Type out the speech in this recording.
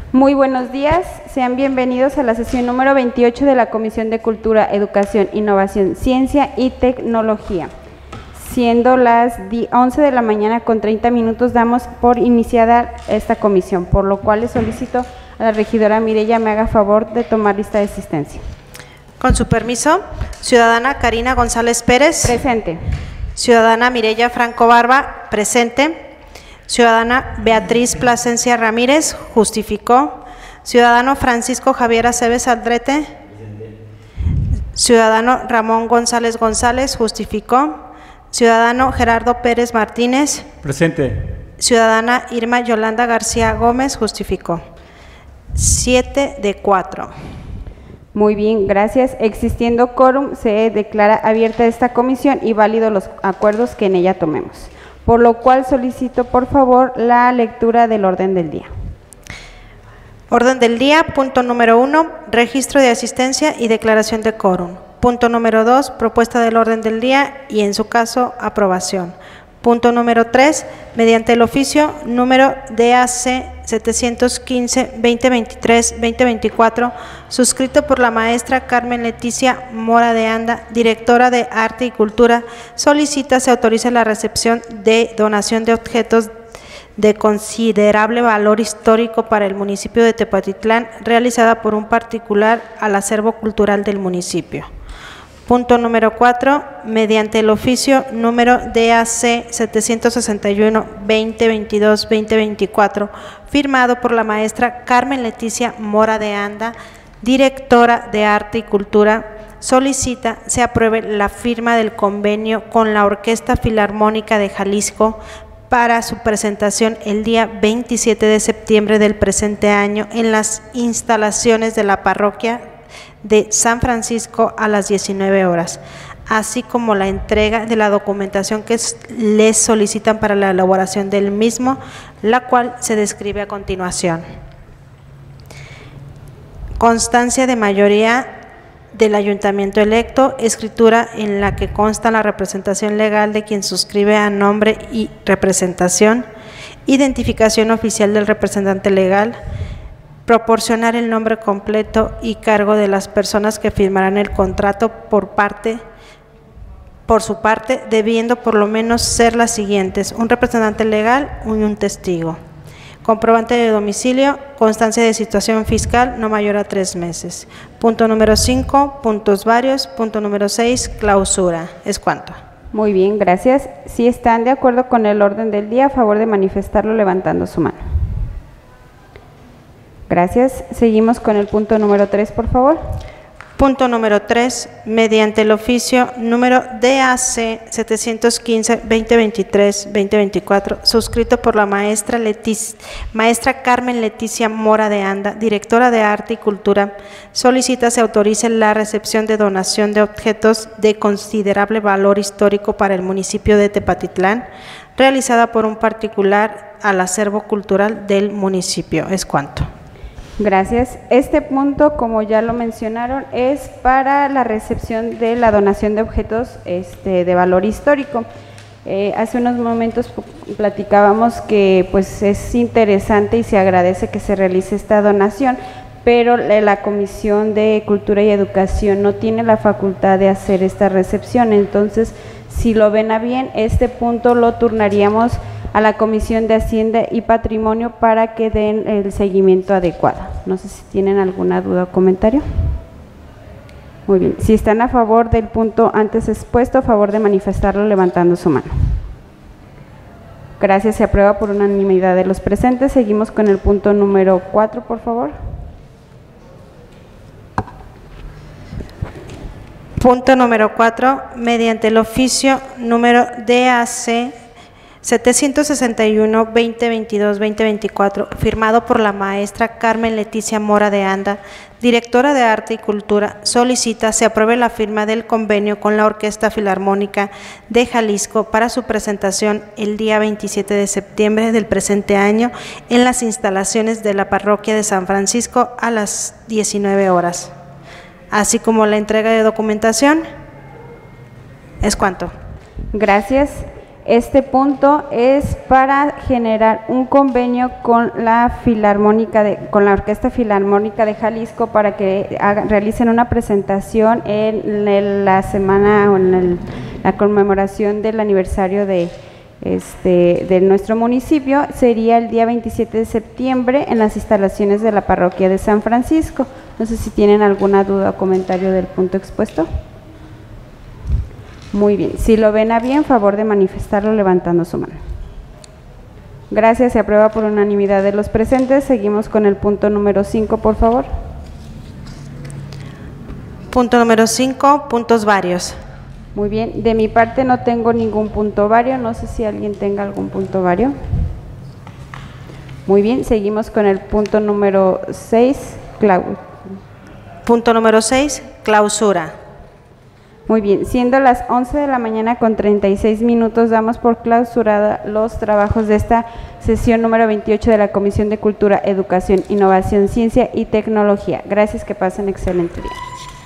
Muy buenos días, sean bienvenidos a la sesión número 28 de la Comisión de Cultura, Educación, Innovación, Ciencia y Tecnología. Siendo las 11 de la mañana con 30 minutos, damos por iniciada esta comisión, por lo cual le solicito a la regidora Mireya me haga favor de tomar lista de asistencia. Con su permiso, ciudadana Karina González Pérez. Presente. Ciudadana Mireya Franco Barba, presente. Ciudadana Beatriz Plasencia Ramírez, justificó. Ciudadano Francisco Javier Aceves Aldrete. Ciudadano Ramón González González, justificó. Ciudadano Gerardo Pérez Martínez. Presente. Ciudadana Irma Yolanda García Gómez, justificó. 7 de 4. Muy bien, gracias. Existiendo quórum, se declara abierta esta comisión y válidos los acuerdos que en ella tomemos. Por lo cual solicito, por favor, la lectura del orden del día. Orden del día, punto número 1, registro de asistencia y declaración de quórum. Punto número 2, propuesta del orden del día y, en su caso, aprobación. Punto número 3, mediante el oficio número DAC 715-2023-2024, suscrito por la maestra Carmen Leticia Mora de Anda, directora de Arte y Cultura, solicita se autorice la recepción de donación de objetos de considerable valor histórico para el municipio de Tepatitlán, realizada por un particular al acervo cultural del municipio. Punto número 4, mediante el oficio número DAC 761-2022-2024, firmado por la maestra Carmen Leticia Mora de Anda, directora de Arte y Cultura, solicita se apruebe la firma del convenio con la Orquesta Filarmónica de Jalisco para su presentación el día 27 de septiembre del presente año en las instalaciones de la parroquia de San Francisco a las 19 horas, así como la entrega de la documentación que les solicitan para la elaboración del mismo, la cual se describe a continuación. Constancia de mayoría del ayuntamiento electo, escritura en la que consta la representación legal de quien suscribe a nombre y representación, identificación oficial del representante legal, proporcionar el nombre completo y cargo de las personas que firmarán el contrato por su parte, debiendo por lo menos ser las siguientes: un representante legal y un testigo. Comprobante de domicilio, constancia de situación fiscal no mayor a 3 meses. Punto número 5, puntos varios. Punto número 6, clausura. ¿Es cuánto? Muy bien, gracias. Si están de acuerdo con el orden del día, a favor de manifestarlo levantando su mano. Gracias. Seguimos con el punto número 3, por favor. Punto número 3, mediante el oficio número DAC 715-2023-2024, suscrito por la maestra Carmen Leticia Mora de Anda, directora de Arte y Cultura, solicita se autorice la recepción de donación de objetos de considerable valor histórico para el municipio de Tepatitlán, realizada por un particular al acervo cultural del municipio. ¿Es cuánto? Gracias. Este punto, como ya lo mencionaron, es para la recepción de la donación de objetos de valor histórico. Hace unos momentos platicábamos que pues es interesante y se agradece que se realice esta donación, pero la Comisión de Cultura y Educación no tiene la facultad de hacer esta recepción. Entonces, si lo ven a bien, este punto lo turnaríamos a la Comisión de Hacienda y Patrimonio para que den el seguimiento adecuado. No sé si tienen alguna duda o comentario. Muy bien, si están a favor del punto antes expuesto, a favor de manifestarlo levantando su mano. Gracias, se aprueba por unanimidad de los presentes. Seguimos con el punto número 4, por favor. Punto número 4, mediante el oficio número DAC 761-2022-2024, firmado por la maestra Carmen Leticia Mora de Anda, directora de Arte y Cultura, solicita se apruebe la firma del convenio con la Orquesta Filarmónica de Jalisco para su presentación el día 27 de septiembre del presente año en las instalaciones de la parroquia de San Francisco a las 19 horas, así como la entrega de documentación. ¿Es cuánto? Gracias. Este punto es para generar un convenio con la Orquesta Filarmónica de Jalisco para que realicen una presentación en la semana o en la conmemoración del aniversario de nuestro municipio. Sería el día 27 de septiembre en las instalaciones de la parroquia de San Francisco. No sé si tienen alguna duda o comentario del punto expuesto. Muy bien, si lo ven a bien, favor de manifestarlo levantando su mano. Gracias, se aprueba por unanimidad de los presentes. Seguimos con el punto número 5, por favor. Punto número 5, puntos varios. Muy bien, de mi parte no tengo ningún punto vario, no sé si alguien tenga algún punto vario. Muy bien, seguimos con el punto número 6, Punto número 6, clausura. Muy bien, siendo las 11 de la mañana con 36 minutos, damos por clausurada los trabajos de esta sesión número 28 de la Comisión de Cultura, Educación, Innovación, Ciencia y Tecnología. Gracias, que pasen excelente día.